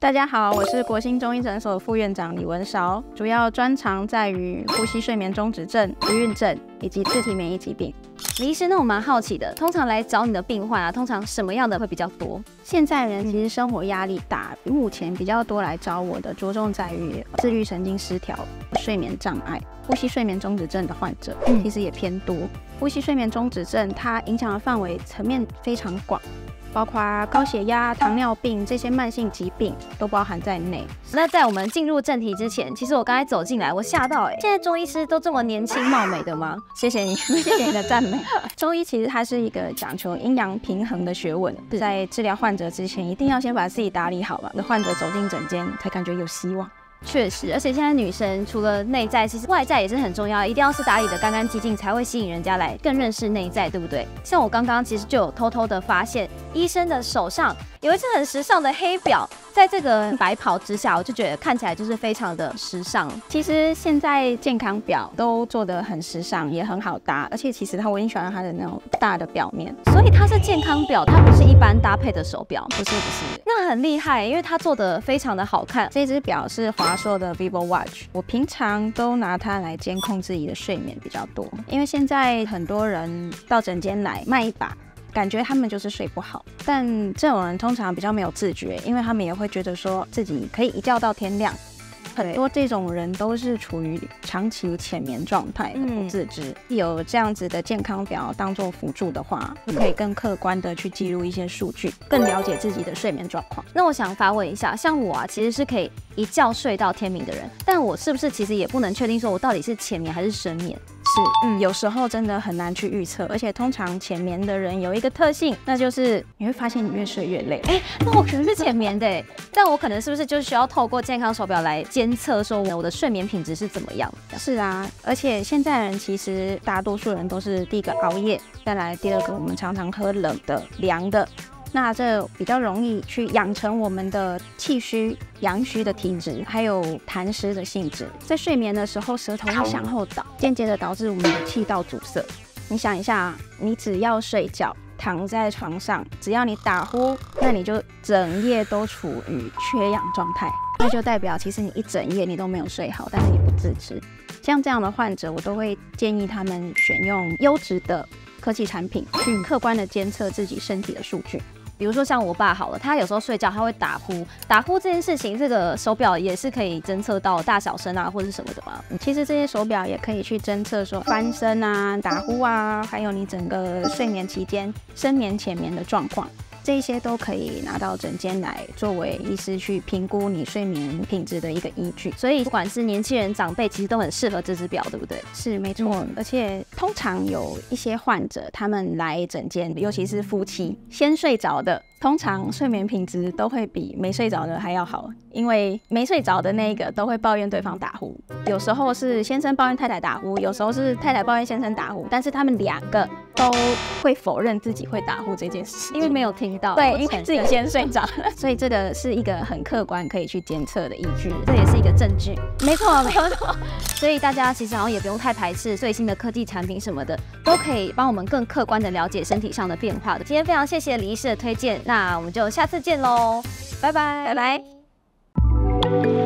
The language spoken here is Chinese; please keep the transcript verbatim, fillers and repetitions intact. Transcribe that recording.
大家好，我是国兴中医诊所副院长李文韶，主要专长在于呼吸睡眠中止症、不孕症以及自体免疫疾病。 李医师，那我蛮好奇的，通常来找你的病患啊，通常什么样的会比较多？ 现在人其实生活压力大，目前比较多来找我的着重在于自律神经失调、睡眠障碍、呼吸睡眠中止症的患者，其实也偏多。呼吸睡眠中止症它影响的范围层面非常广。包括高血压、糖尿病这些慢性疾病都包含在内。 那在我们进入正题之前，其实我刚才走进来，我吓到哎、欸！现在中医师都这么年轻貌美的吗？ 谢谢你，谢谢你的赞美。中医其实它是一个讲求阴阳平衡的学问，在治疗患者之前，一定要先把自己打理好了，患者走进诊间才感觉有希望。 确实，而且现在女生除了内在，其实外在也是很重要，一定要是打理的干干净净，才会吸引人家来更认识内在，对不对？像我刚刚其实就有偷偷的发现，医生的手上有一只很时尚的黑表，在这个白袍之下，我就觉得看起来就是非常的时尚。 其实现在健康表都做得很时尚，也很好搭，而且其实它我很喜欢它的那种大的表面， 所以它是健康表，它不是一般搭配的手表，不是不是，那很厉害，因为它做得非常的好看。 这只表是华硕的 Vivo Watch， 我平常都拿它来监控自己的睡眠比较多，因为现在很多人到诊间来卖一把。感觉他们就是睡不好，但这种人通常比较没有自觉，因为他们也会觉得说自己可以一觉到天亮。很多这种人都是处于长期浅眠状态，不自知。嗯、有这样子的健康表当做辅助的话，可以更客观的去记录一些数据，更了解自己的睡眠状况。 那我想发问一下，像我啊，其实是可以一觉睡到天明的人，但我是不是其实也不能确定说我到底是浅眠还是深眠？ 是，嗯，有时候真的很难去预测，而且通常浅眠的人有一个特性，那就是你会发现你越睡越累。 哎、欸，那我可能是浅眠的，但我可能是不是就需要透过健康手表来监测说我的睡眠品质是怎么样的？ 是啊，而且现在人其实大多数人都是第一个熬夜，再来第二个我们常常喝冷的、凉的。那这比较容易去养成我们的气虚、阳虚的体质，还有痰湿的性质。在睡眠的时候，舌头会向后倒，间接的导致我们的气道阻塞。你想一下，你只要睡觉，躺在床上，只要你打呼，那你就整夜都处于缺氧状态，那就代表其实你一整夜你都没有睡好，但是你不自知。像这样的患者，我都会建议他们选用优质的科技产品，去客观的监测自己身体的数据。 比如说像我爸好了，他有时候睡觉他会打呼，打呼这件事情，这个手表也是可以侦测到大小声啊或者什么的吗？ 其实这些手表也可以去侦测说翻身啊、打呼啊，还有你整个睡眠期间深眠浅眠的状况。这些都可以拿到诊间来作为医师去评估你睡眠品质的一个依据， 所以不管是年轻人长辈，其实都很适合这只表，对不对？ 是没错、嗯，而且通常有一些患者他们来诊间，尤其是夫妻先睡着的，通常睡眠品质都会比没睡着的还要好，因为没睡着的那一个都会抱怨对方打呼，有时候是先生抱怨太太打呼，有时候是太太抱怨先生打呼，但是他们两个都会否认自己会打呼这件事， 因为没有听到， 对，因为自己先睡着了，所以这个是一个很客观可以去监测的依据， 这也是一个证据。 没错，没错。 所以大家其实好像也不用太排斥最新的科技产品什么的，都可以帮我们更客观的了解身体上的变化的。今天非常谢谢李医师的推荐，那我们就下次见喽，拜拜， 拜拜。